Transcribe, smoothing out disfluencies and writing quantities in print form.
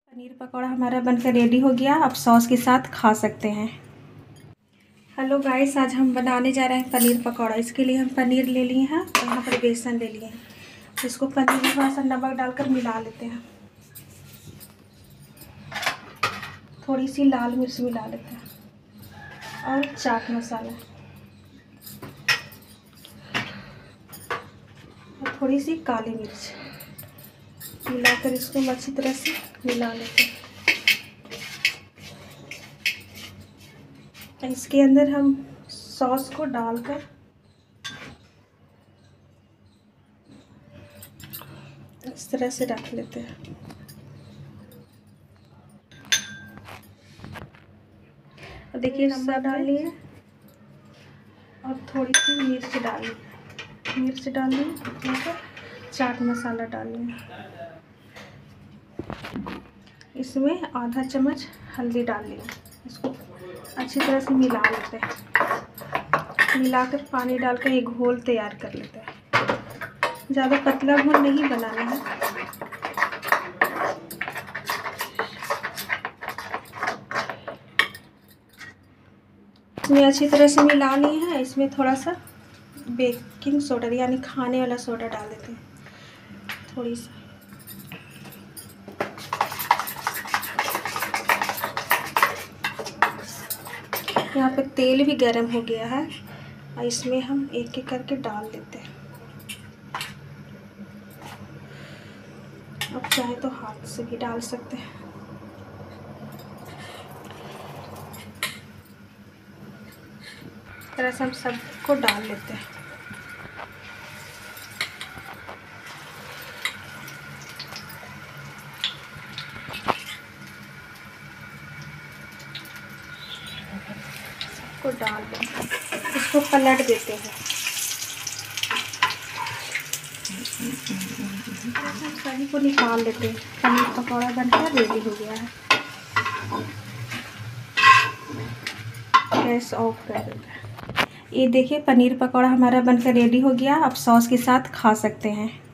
पनीर पकौड़ा हमारा बनकर रेडी हो गया। अब सॉस के साथ खा सकते हैं। हेलो गाइस, आज हम बनाने जा रहे हैं पनीर पकौड़ा। इसके लिए हम पनीर ले लिए हैं और यहाँ पर बेसन ले लिए हैं। इसको पनीर में थोड़ा सा नमक डालकर मिला लेते हैं। थोड़ी सी लाल मिर्च मिला लेते हैं और चाट मसाला और थोड़ी सी काली मिर्च मिलाकर इसको अच्छी तरह से मिला लेते हैं। इसके अंदर हम सॉस को डालकर इस तरह से रख लेते हैं। और देखिए नमक डालिए और थोड़ी सी मिर्च डालिए और चाट मसाला डालिए। इसमें आधा चम्मच हल्दी डालिए। इसको अच्छी तरह से मिला लेते हैं। मिलाकर पानी डालकर एक घोल तैयार कर लेते हैं। ज़्यादा पतला घोल नहीं बनाना है। इसमें अच्छी तरह से मिला लिए हैं। इसमें थोड़ा सा बेकिंग सोडा यानी खाने वाला सोडा डाल देते हैं, थोड़ी सा। यहाँ पे तेल भी गर्म हो गया है और इसमें हम एक एक करके डाल देते हैं। अब चाहे तो हाथ से भी डाल सकते हैं। इस तरह से हम सबको डाल लेते हैं। सबको डाल देते हैं। इसको पलट देते हैं। सभी को निकाल लेते हैं। पनीर पकौड़ा बनकर रेडी हो गया है। गैस ऑफ कर देते हैं। ये देखिए पनीर पकौड़ा हमारा बनकर रेडी हो गया। अब सॉस के साथ खा सकते हैं।